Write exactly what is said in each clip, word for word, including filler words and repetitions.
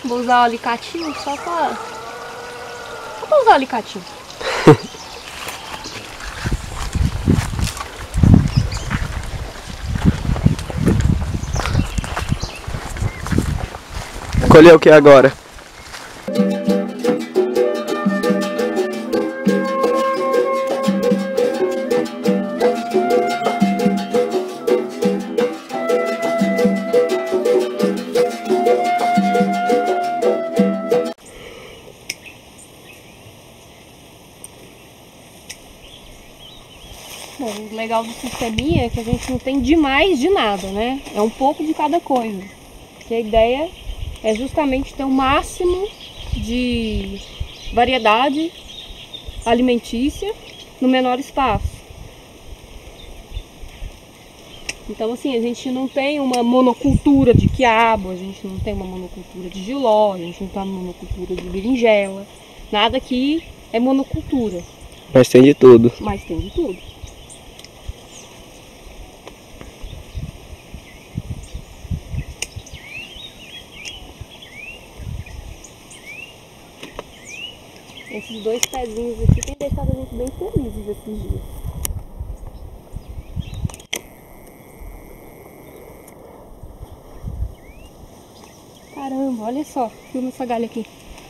Vou usar o alicatinho só pra... Só pra usar o alicatinho. Colher o que agora? Bom, o legal do sisteminha é que a gente não tem demais de nada, né? É um pouco de cada coisa. Porque a ideia é justamente ter o máximo de variedade alimentícia no menor espaço. Então assim, a gente não tem uma monocultura de quiabo, a gente não tem uma monocultura de jiló, a gente não tem uma monocultura de berinjela. Nada aqui é monocultura. Mas tem de tudo. Mas tem de tudo. Esses dois pezinhos aqui tem deixado a gente bem felizes esses dias. Caramba, olha só, filma essa galha aqui.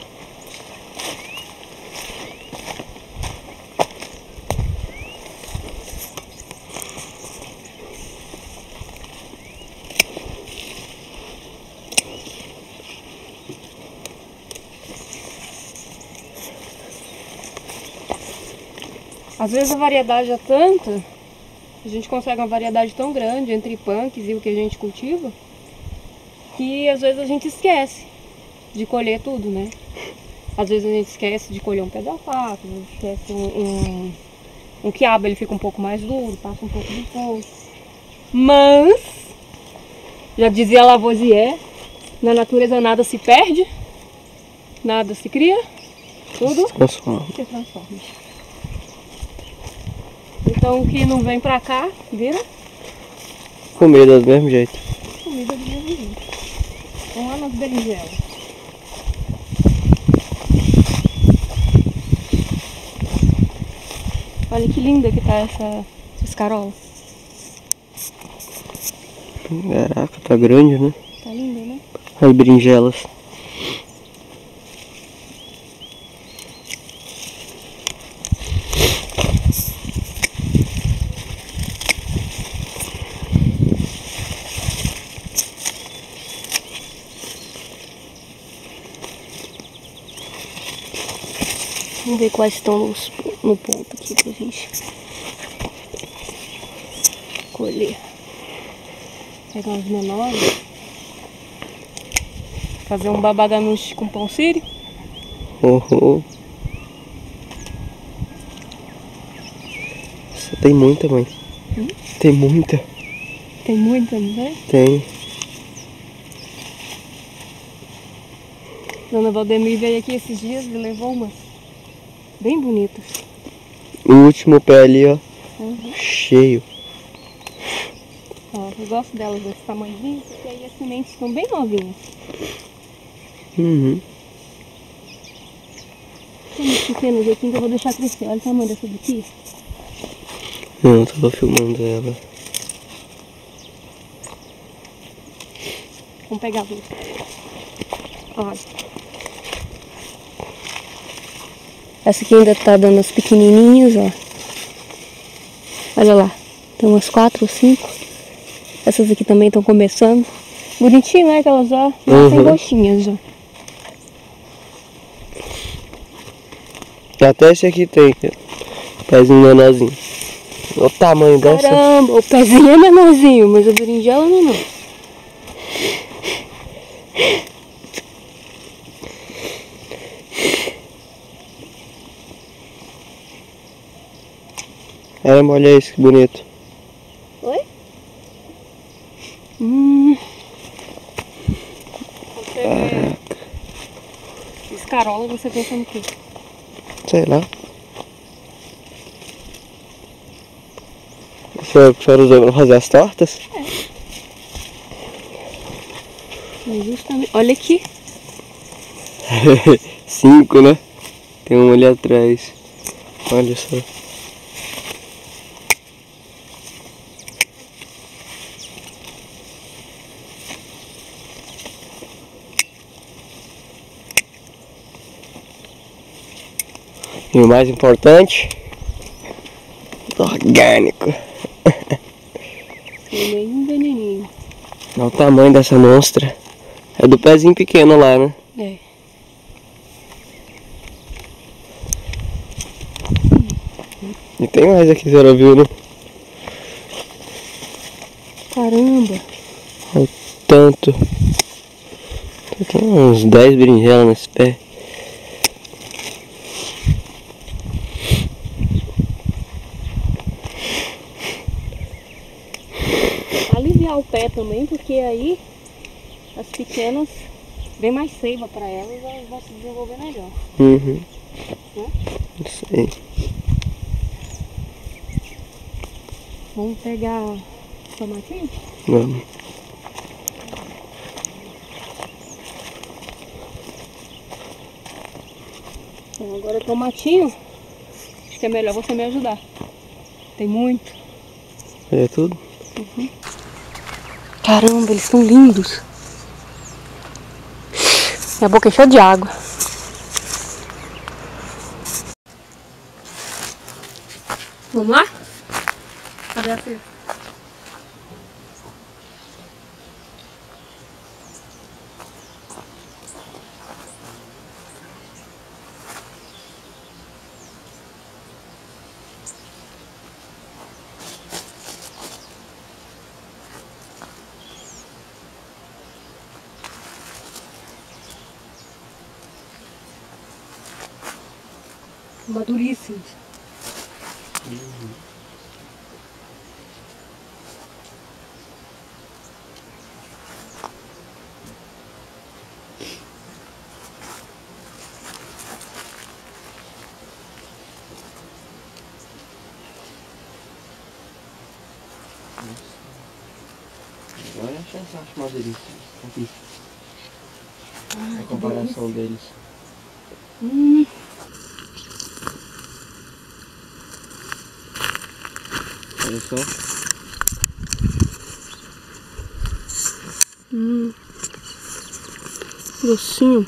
Às vezes a variedade é tanta, a gente consegue uma variedade tão grande entre punks e o que a gente cultiva, que às vezes a gente esquece de colher tudo, né? Às vezes a gente esquece de colher um pé de alface, a gente esquece um, um, um quiabo, ele fica um pouco mais duro, passa um pouco de fogo. Mas, já dizia Lavoisier, na natureza nada se perde, nada se cria, tudo Se transforma. se transforma. Então o que não vem pra cá, vira Comida do mesmo jeito. comida do mesmo jeito. Vamos lá nas berinjelas. Olha que linda que tá essa, essa escarola. Caraca, tá grande, né? Tá linda, né? As berinjelas. Vamos ver quais estão nos, no ponto aqui pra gente colher. Pegar os menores. Fazer um babaganuche com pão sírio. Oh, oh. Nossa, tem muita, mãe. Hum? Tem muita. Tem muita, né? Tem. Dona Valdemir veio aqui esses dias e levou umas bem bonitas. O último pé ali, ó. Uhum. Cheio. Ó, eu gosto delas desse tamanhozinho, porque aí as sementes ficam bem novinhas. Uhum. Tem umas pequenas aqui que eu vou deixar crescer. Olha o tamanho dessa daqui. Não, eu tava filmando ela. Vamos pegar a luz. Olha. Essa aqui ainda tá dando as pequenininhas, ó. Olha lá. Tem umas quatro ou cinco. Essas aqui também estão começando. Bonitinho, né? Que elas já nascem Uhum. roxinhas já. Até esse aqui tem. Pezinho menorzinho. Olha o tamanho dessa. Caramba, o pezinho é menorzinho, mas a berinjela não, não. Olha, olha isso, que bonito. Oi? Hum. Você vê escarola, você pensa no quê? Sei lá. Você for usar pra fazer as tortas? É. Mas justamente... Olha aqui. Cinco, né? Tem um ali atrás. Olha só. E o mais importante, orgânico. Ele é um veneninho. Olha o tamanho dessa monstra. É do pezinho pequeno lá, né? É. E tem mais aqui, você já viu, né? Caramba. Olha o tanto. Tem uns dez berinjelas nesse pé. Aliviar o pé também, porque aí as pequenas, bem mais seiva para elas, elas vão se desenvolver melhor. Uhum. Né? Isso aí. Vamos pegar tomatinho? Vamos. Então, agora o tomatinho, acho que é melhor você me ajudar. Tem muito. É tudo? Uhum. Caramba, eles estão lindos. Minha boca é cheia de água. Vamos lá? Cadê a filha? Maduríssimos. Uhum. Olha a chance, acho madeiríssimo. Aqui. Ah, a comparação deles. Hum. Olha só. Hum. Grossinho.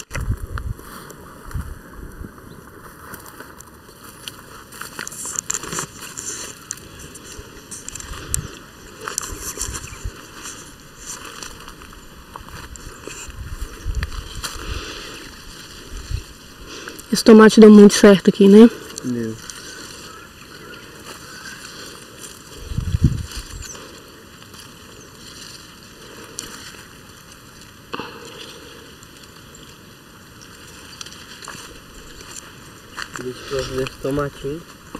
Esse tomate deu muito certo aqui, né? Meu. Deixa eu ver esse tomatinho.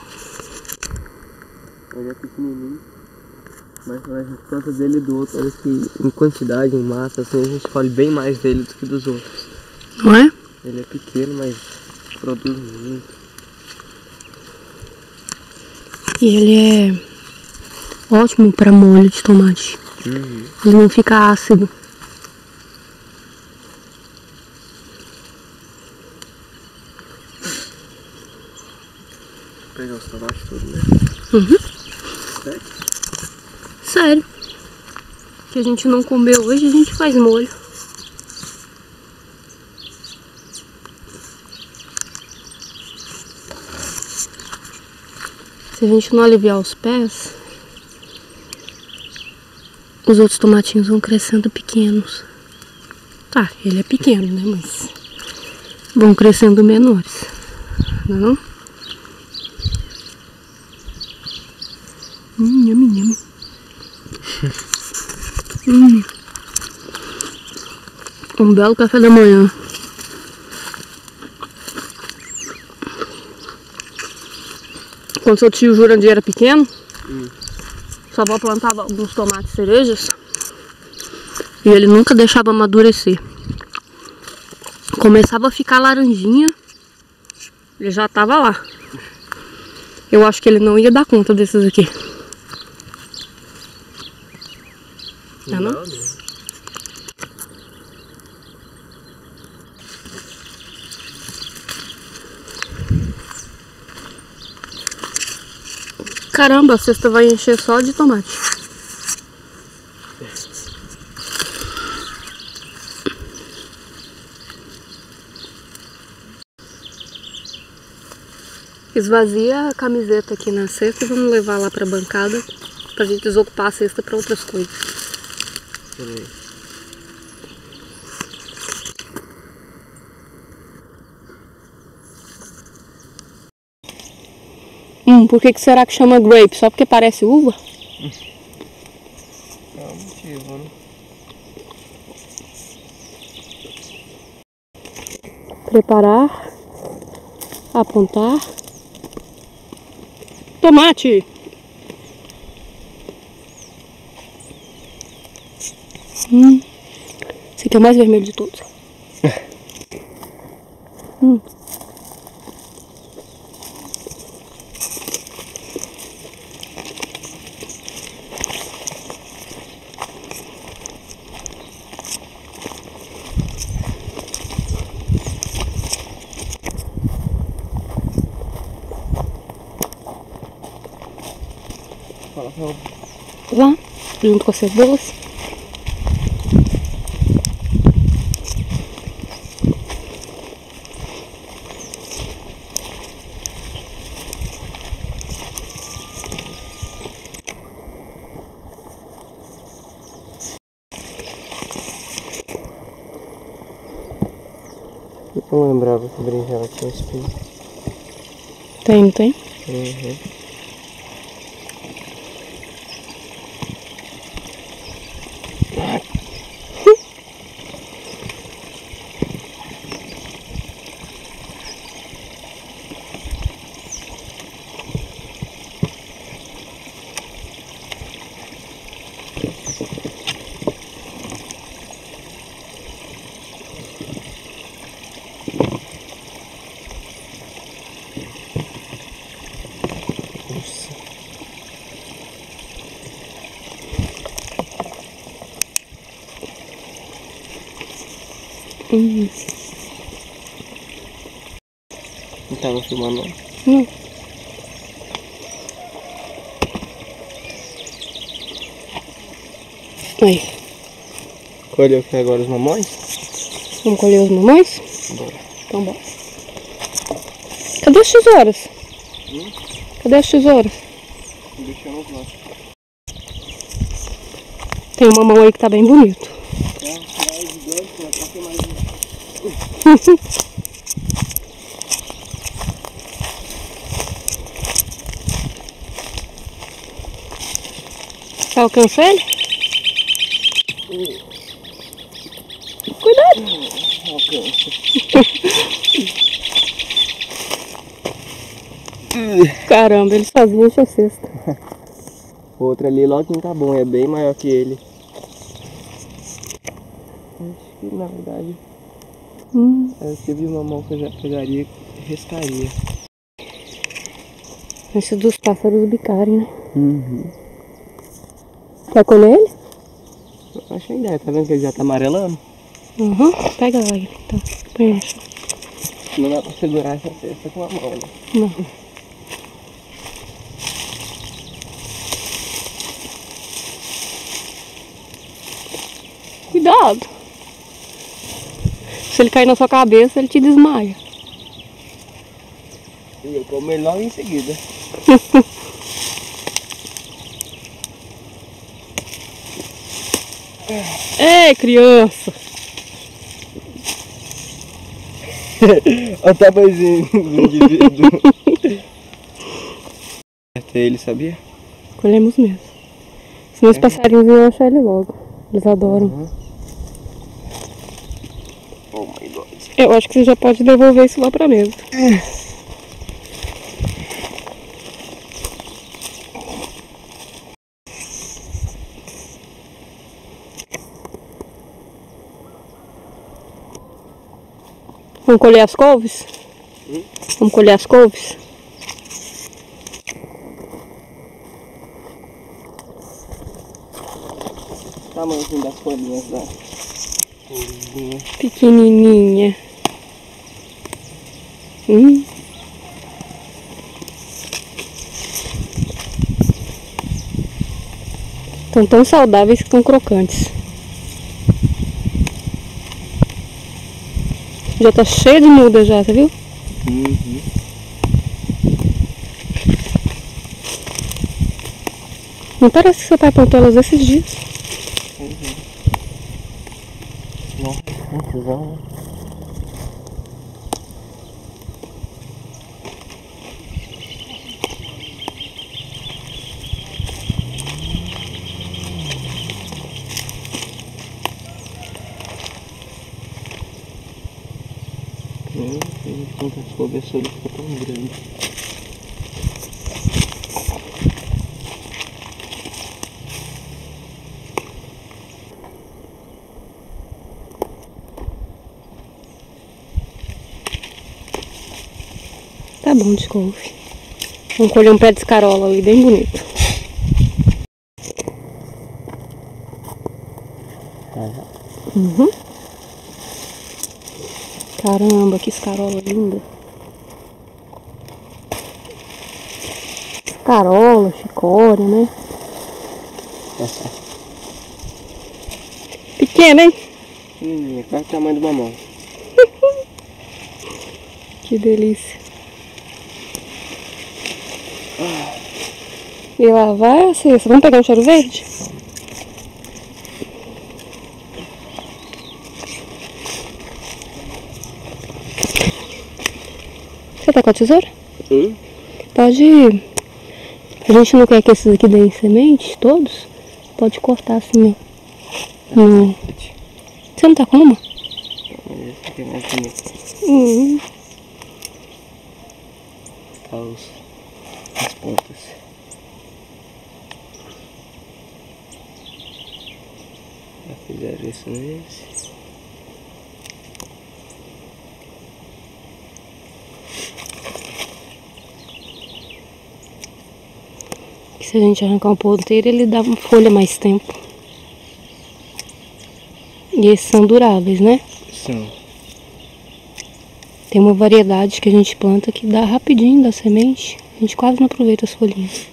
Ele é pequenininho, mas quando a gente planta dele e do outro, olha que em quantidade, em massa, assim, a gente colhe bem mais dele do que dos outros. Não é? Ele é pequeno, mas produz muito. E ele é ótimo para molho de tomate. Uhum. Ele não fica ácido. Vou pegar os tomates todos, né? Uhum. Sério? Sério. Que a gente não comeu hoje, a gente faz molho. Se a gente não aliviar os pés, os outros tomatinhos vão crescendo pequenos. Tá, ele é pequeno, né? Mas vão crescendo menores. Não? Hum, yummy, yummy. hum. Um belo café da manhã. Quando seu tio Jurandir era pequeno, hum. sua avó plantava alguns tomates cerejas e ele nunca deixava amadurecer. Começava a ficar laranjinha, ele já tava lá. Eu acho que ele não ia dar conta desses aqui. Não, não? Caramba, a cesta vai encher só de tomate. Esvazia a camiseta aqui na cesta e vamos levar lá pra bancada pra gente desocupar a cesta pra outras coisas. Peraí. Hum, por que que será que chama grape? Só porque parece uva? Não, motivo, né? Preparar. Apontar. Tomate! Hum. Esse aqui é o mais vermelho de todos. hum. Lá, junto com as cebolas. Eu não lembrava que berinjela tinha espinho. Tem, não tem? Uhum. Hum. Não tava filmando não? Não. Aí. Colheu aqui agora os mamões? Vamos colher os mamões? Bora. Então bora. Cadê as tesouras? Hum? Cadê as tesouras? Deixamos lá. Tem um mamão aí que tá bem bonito. É, é gigante, né? Pra ter mais um. Tá alcançando ele? Hum. Cuidado! Hum, alcança. Caramba, ele sozinho enche a cesta. O outro ali logo não tá bom, é bem maior que ele. Acho que na verdade Hum. é o tipo de mamão que eu já pegaria e riscaria. Esse dos pássaros bicarem, né? Uhum. Quer colher ele? Eu acho a ideia, tá vendo que ele já tá amarelando? Uhum. Pega lá ele, tá? Põe no chão. Não dá pra segurar essa cesta com a mão, né? Não. Cuidado! Se ele cair na sua cabeça, ele te desmaia. E eu como ele logo em seguida. Ei, criança! Olha o tamanhozinho do indivíduo. Até ele, sabia? Colhemos mesmo. Os meus é. passarinhos iam achar ele logo. Eles adoram. Uhum. Oh my God. Eu acho que você já pode devolver isso lá pra mesa. Vamos colher as couves? Hum? Vamos colher as couves? Tamanho das folhinhas da couvinha. Pequenininha. Hum. Estão tão saudáveis que estão crocantes. Já tá cheio de muda já, você viu? Uhum. Não parece que seu pai plantou elas esses dias. Uhum. Nossa, confusão. Hum, quantas coberturas ficou tão grande. Tá bom de couve. Vamos colher um pé de escarola ali, bem bonito. Uhum. Caramba, que escarola linda. Escarola, chicória, né? Nossa. Pequena, hein? Hum, é quase o tamanho do mamão. Que delícia. E lá vai a cesta. Vamos pegar um cheiro verde? Você tá com a tesoura? Hum? Pode. A gente não quer que esses aqui deem semente, todos. Pode cortar assim, ó. Não. Você não tá com uma? Esse aqui é mais bonito. Hum. Tá os, as pontas. Já fizeram isso nesse. Se a gente arrancar um ponteiro, ele dá uma folha mais tempo. E esses são duráveis, né? Sim. Tem uma variedade que a gente planta que dá rapidinho da semente. A gente quase não aproveita as folhinhas.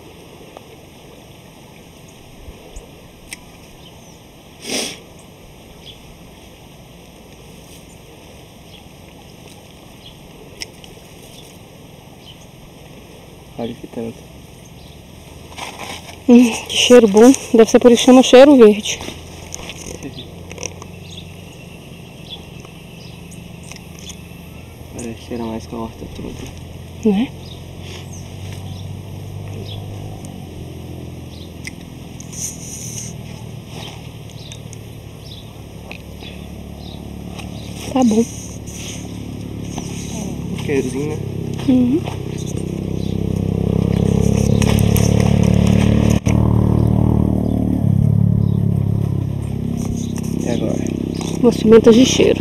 Olha que tanto. Hum, que cheiro bom. Deve ser por isso que chama cheiro verde. Parece que cheira mais que a horta toda. Né? Tá bom. Um queirozinho, né? Uhum. E agora? Umas pimentas de cheiro.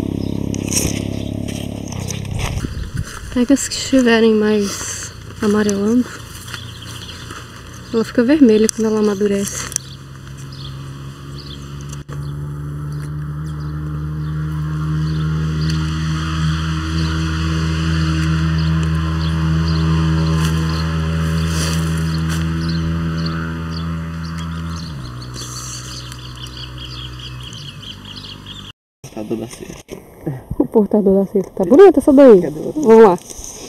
Pega as que estiverem mais amarelando. Ela fica vermelha quando ela amadurece. Portador da cesta. O portador da cesta. Tá bonita essa daí. Cadê o outro? Vamos lá.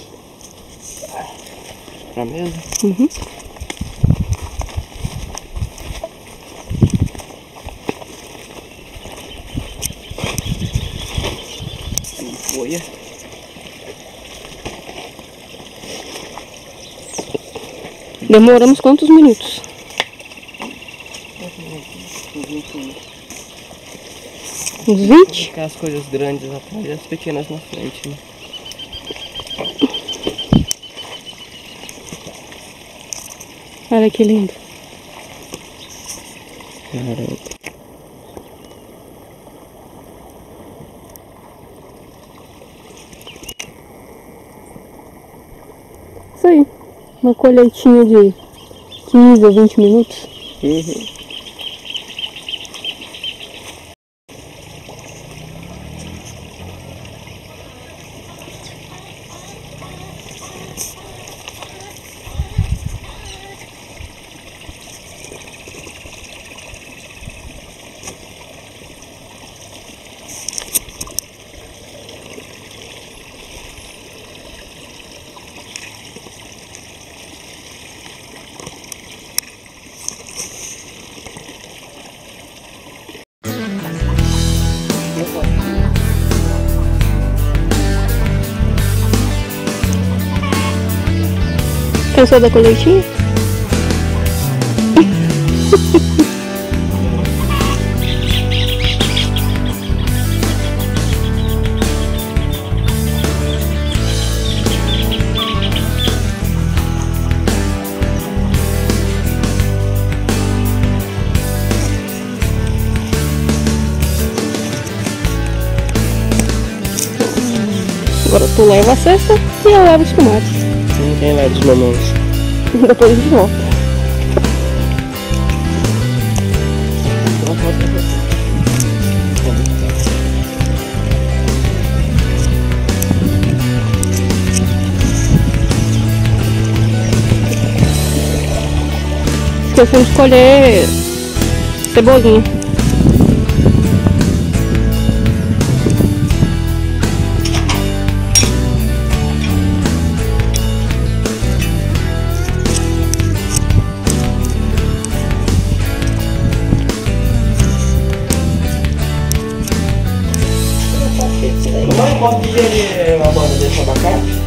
Pra mesa? Uhum. Tem folha. Demoramos quantos minutos? Uns vinte? Ficar as coisas grandes atrás e as pequenas na frente, né? Olha que lindo. Caramba. Isso aí. Uma colheitinha de quinze ou vinte minutos. Uhum. Cansou da coletinha? Agora tu leva a cesta e eu levo os tomates. Sim, quem leva os mamões? Depois a gente volta. Esqueci de escolher cebolinha. Mãe, pode digerir a banda desse abacate?